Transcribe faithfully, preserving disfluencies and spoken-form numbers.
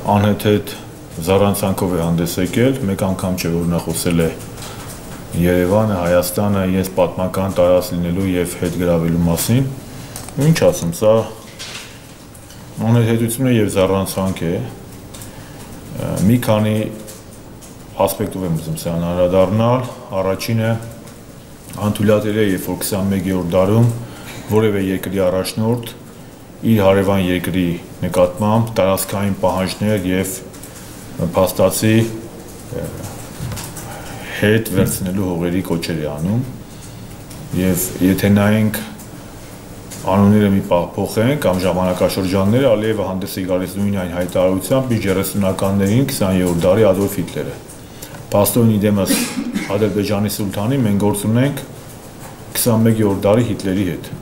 անհեթեթ զառանցանքով է հանդես եկել, մեկ անգամ չէ որ նա խոսել է Երևանը, Հայաստանը ես պատմական տարածք լինելու եւ հետ գրավելու մասին։ Ինչ ասեմ, սա անհեթեթություն է եւ զառանցանք է։ Մի քանի ասպեկտով եմ ուզում սրան անդրադառնալ։ Առաջինը անթույլատրելի է, երբ որ քսանմեկերորդ դարում որևէ երկրի առաջնորդ իր հարևան երկրի նկատմամբ տարածքային պահանջներ եւ փաստացի հետ վերցնելու հողերի կոչեր է անում եւ եթե նայենք անունները մի պահ փոխենք կամ ժամանակաշրջանները Ալիևը հանդես է գալիս նույն այն հայտարարությամբ իր երեսունականներին քսաներորդ դարի Ադոլֆ Հիտլերը Պաստորն իդեմս Ադրբեջանի սուլթանի մենք գործ ունենք քսանմեկերորդ դարի Հիտլերի հետ